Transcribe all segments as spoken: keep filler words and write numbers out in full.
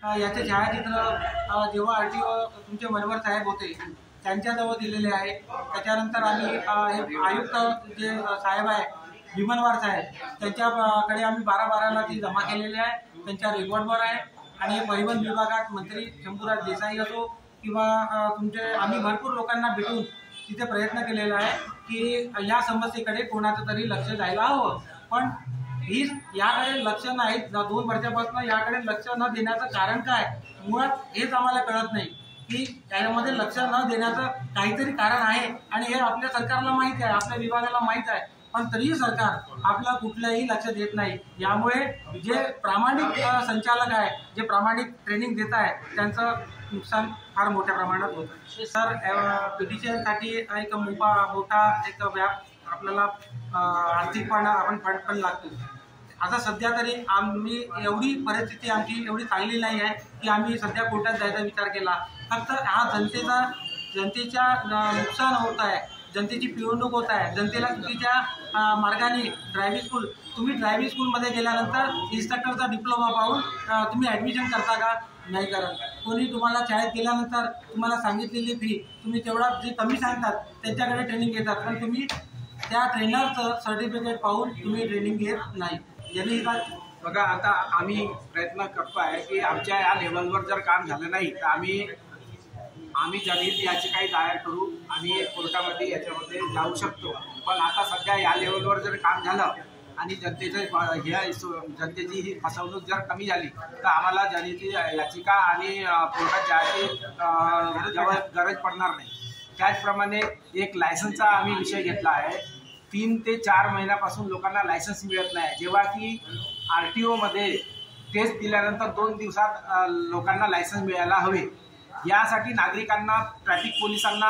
याचे छायाचित्र जेव्हा आर टी ओ तुमचे मनवर साहेब होते त्यांच्याजवळ दिलेले आहे। त्याच्यानंतर आम्ही हे आयुक्त जे साहेब आहे भीमनवार साहेब त्यांच्याकडे आम्ही बारा बाराला ती जमा केलेली आहे, त्यांच्या रेकॉर्डवर आहे। आणि परिवहन विभागात मंत्री शंभूराज देसाई असो किंवा तुमचे आम्ही भरपूर लोकांना भेटून तिथे प्रयत्न केलेला आहे की या समस्येकडे कोणाचं तरी लक्ष द्यायला हवं, पण ही याकडे लक्ष नाही। दोन वर्षापासून याकडे लक्ष न देण्याचं कारण काय मुळात हेच आम्हाला कळत नाही की त्यामध्ये लक्ष न देण्याचं काहीतरी कारण आहे आणि हे आपल्या सरकारला माहिती आहे, आपल्या विभागाला माहित आहे, पण तरीही सरकार आपला कुठलंही लक्ष देत नाही। यामुळे जे प्रामाणिक संचालक आहे, जे प्रामाणिक ट्रेनिंग देत आहे, त्यांचं नुकसान फार मोठ्या प्रमाणात होत आहे। सर पीटीसीसाठी एक मोठा मोठा एक व्याप आपल्याला आर्थिकपणा आपण फंड पण लागतो। आता सध्या तरी आम्ही एवढी परिस्थिती आमची एवढी चांगली नाही आहे की आम्ही सध्या कोर्टात जायचा विचार केला। फक्त हा जनतेचा जनतेच्या नुकसान होत आहे, जनतेची पिळवणूक होत आहे, जनतेला चुकीच्या मार्गाने ड्रायव्हिंग स्कूल तुम्ही ड्रायव्हिंग स्कूलमध्ये गेल्यानंतर इन्स्ट्रक्टरचा डिप्लोमा पाहून तुम्ही ॲडमिशन करता का? नाही करत। कोणी तुम्हाला शाळेत गेल्यानंतर तुम्हाला सांगितलेली फी तुम्ही तेवढा जे कमी सांगतात त्यांच्याकडे ट्रेनिंग घेतात, पण तुम्ही त्या ट्रेनरचं सर्टिफिकेट पाहून तुम्ही ट्रेनिंग घेत नाही। यांनी बघा आता आम्ही प्रयत्न करतो आहे की आमच्या या लेवलवर जर काम झालं नाही तर आम्ही आम्ही जनहित याचिकाही दायर करू आणि कोर्टामध्ये याच्यामध्ये जाऊ शकतो। पण आता सध्या या लेवलवर जर काम झालं आणि जनतेचं हे जनतेची ही फसवणूक जर कमी झाली तर आम्हाला जनहित याचिका आणि कोर्टात जायची गरज पडणार नाही। त्याचप्रमाणे एक लायसन्सचा आम्ही विषय घेतला आहे। तीन ते चार महिन्यापासून लोकांना लायसन्स मिळत नाही, जेव्हा की आर टी ओमध्ये टेस्ट दिल्यानंतर दोन दिवसात लोकांना लायसन्स मिळायला हवे। यासाठी नागरिकांना ट्रॅफिक पोलिसांना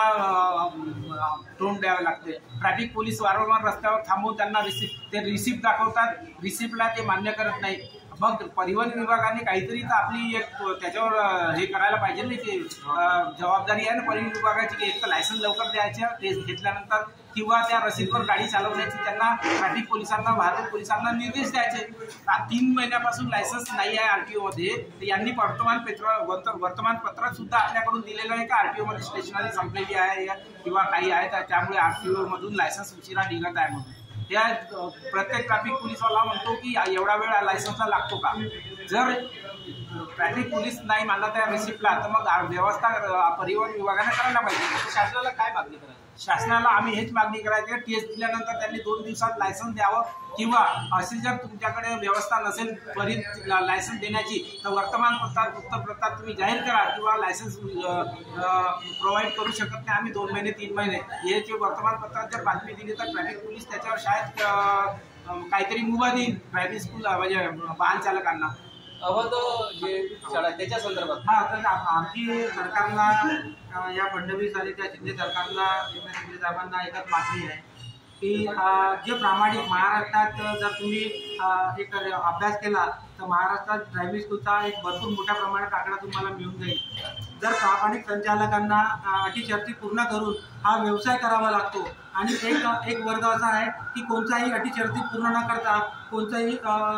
तोंड द्यावे लागते। ट्रॅफिक पोलीस वारंवार रस्त्यावर थांबवून त्यांना रिसिप्ट ते रिसिप्ट दाखवतात, रिसिप्टला ते मान्य करत नाही। मग परिवहन विभागाने काहीतरी तर आपली एक त्याच्यावर हे करायला पाहिजे नाही की जबाबदारी आहे ना परिवहन विभागाची की एक तर लायसन्स लवकर द्यायचं टेस्ट घेतल्यानंतर किंवा त्या रसीदवर गाडी चालवण्याची त्यांना ट्रॅफिक पोलिसांना वाहतूक पोलिसांना निर्देश द्यायचे। तीन महिन्यापासून लायसन्स नाही आहे आरटीओमध्ये, तर यांनी वर्तमानपत्र वर्तमानपत्रात सुद्धा आपल्याकडून दिलेलं आहे का आरटीओमध्ये स्टेशनरी संपलेली आहे किंवा काही आहे त्यामुळे आरटीओमधून लायसन्स उशिरा निघत आहे म्हणून। त्या प्रत्येक ट्रॅफिक पोलीसवाला म्हणतो की एवढा वेळ लायसन्सला लागतो का? जर ट्रॅफिक पोलीस नाही मानला त्या रिसिप्टला तर मग व्यवस्था परिवहन विभागाने करायला पाहिजे। शासनाला काय मागणी करायची? शासनाला आम्ही हेच मागणी करायची आहे टेस्ट दिल्यानंतर त्यांनी दोन दिवसात लायसन्स द्यावं किंवा असे जर तुमच्याकडे व्यवस्था नसेल त्वरित लायसन्स देण्याची तर वर्तमानपत्रात वृत्तपत्रात तुम्ही जाहीर करा किंवा लायसन्स प्रोव्हाइड करू शकत नाही आम्ही दोन महिने तीन महिने हे जे वर्तमानपत्रात जर बातमी दिली तर ट्रॅफिक पोलीस त्याच्यावर शाळेत काहीतरी मुभा देईल ट्रॅफिक स्कूल म्हणजे वाहन चालकांना अवध जे शाळा त्याच्या संदर्भात। हा तर आमची सरकारला या फडणवीस आणि त्या शिंदे सरकारला शिंदे साहेबांना एकच मागणी आहे की जे प्रामाणिक महाराष्ट्रात जर तुम्ही एक अभ्यास केला तर महाराष्ट्रात ड्रायव्हिंग स्कूलचा एक भरपूर मोठ्या प्रमाणात आकडा तुम्हाला मिळून जाईल। जर प्रामाणिक संचालकांना अटी शर्ती पूर्ण करून हा व्यवसाय करावा लागतो आणि एक एक वर्ग असा आहे की कोणताही अटी शर्ती पूर्ण न करता कोणताही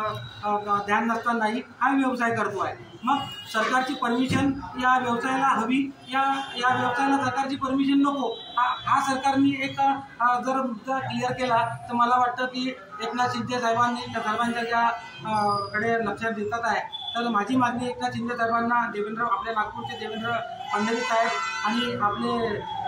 ध्यान नसतानाही हा व्यवसाय करतो आहे। मग सरकारची परमिशन या व्यवसायाला हवी, या या व्यवसायाला सरकारची परमिशन नको। हा हा सरकारने एक जर मुद्दा क्लिअर केला तर मला वाटतं की एकनाथ शिंदे साहेबांनी त्या सर्वांच्या ज्या कडे लक्ष देतात आहे तर माझी मागणी एकनाथ शिंदे साहेबांना देवेंद्र आपल्या नागपूरचे देवेंद्र फडणवीस साहेब आणि आपले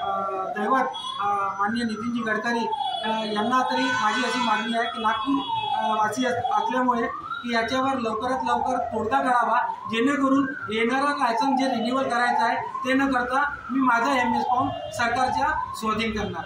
दैवत माननीय नितीनजी गडकरी यांना तरी माझी अशी मागणी आहे की नागपूर वासी असल्यामुळे की याच्यावर लवकरात लवकर तोडगा काढावा जेणेकरून येणारा लायसन्स जे रिन्युअल करायचं आहे ते न करता मी माझा एम एस फॉर्म सरकारच्या स्वाधीन करणार।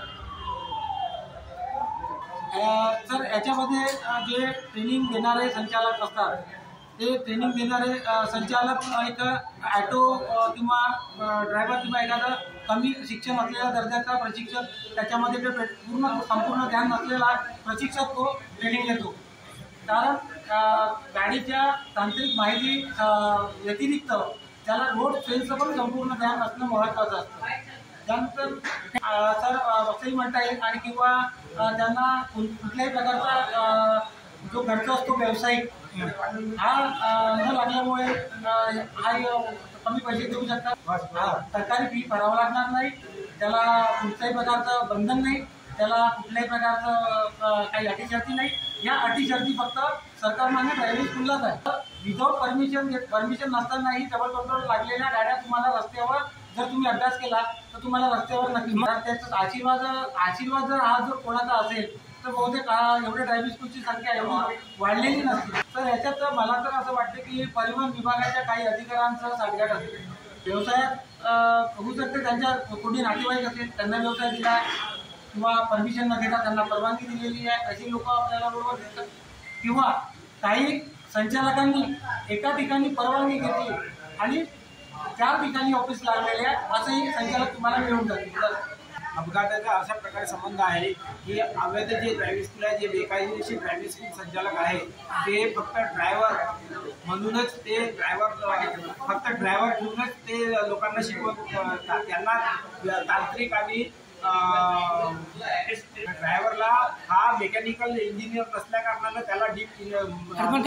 तर याच्यामध्ये जे ट्रेनिंग देणारे संचालक असतात ते ट्रेनिंग देणारे संचालक एक ॲटो किंवा ड्रायव्हर किंवा एखादा कमी शिक्षण असलेल्या दर्जाचा प्रशिक्षक त्याच्यामध्ये ते पूर्ण संपूर्ण ज्ञान नसलेला प्रशिक्षक तो ट्रेनिंग देतो। कारण गाडीच्या तांत्रिक माहिती व्यतिरिक्त त्याला रोड सेन्सचं पण संपूर्ण ज्ञान असणं महत्त्वाचं असतं। त्यानंतर सर असंही म्हणता येईल आणि किंवा त्यांना कुठल्याही प्रकारचा जो खर्च असतो व्यावसायिक हा अं, न लागल्यामुळे अं, हा अं, कमी पैसे देऊ शकतात. हा, सरकारी फी भरावं लागणार नाही, त्याला कुठल्याही प्रकारचं बंधन नाही, त्याला कुठल्याही प्रकारचं अं, काही अटी शर्ती नाही. या अटी शर्ती फक्त सरकारमान्य ड्रायव्हिंग स्कूललाच आहे. विदाउट परमिशन परमिशन नसतानाही डबल पेट्रोल लागलेल्या गाड्या तुम्हाला रस्त्यावर जर तुम्ही अभ्यास केला तर तुम्हाला रस्त्यावर नक्की तर त्याचा आशीर्वाद आशीर्वाद जर हा जर कोणाचा असेल तर बहुतेक हा एवढे ड्रायव्हिंग स्कूलची संख्या एवढी वाढलेली नसते. तर याच्यात मला तर असं वाटतं की परिवहन विभागाच्या काही अधिकाऱ्यांचं सांगण्यात असेल. व्यवसायात अं, होऊ शकते त्यांच्या कोणी नातेवाईक असेल त्यांना व्यवसाय दिला किंवा परमिशन न घेता त्यांना परवानगी दिलेली आहे अशी लोक आपल्याला बरोबर दिसतात. किंवा काही संचालकांनी एका ठिकाणी परवानगी घेतली आणि त्या ठिकाणी ऑफिस लागलेले आहे असंही संचालक तुम्हाला मिळून जातील. अपघाताचा अशा प्रकारे संबंध आहे की अवैध जे ड्रायव्हिंग स्कूल आहे, जे बेकायदेशीर ड्रायव्हिंग स्कूल संचालक आहे ते फक्त ड्रायव्हर म्हणूनच ते ड्रायव्हर फक्त ड्रायव्हर ठेवूनच ते लोकांना शिकवत त्यांना तांत्रिक आणि ड्रायव्हरला हा मेकॅनिकल इंजिनियर नसल्या कारणानं त्याला डीप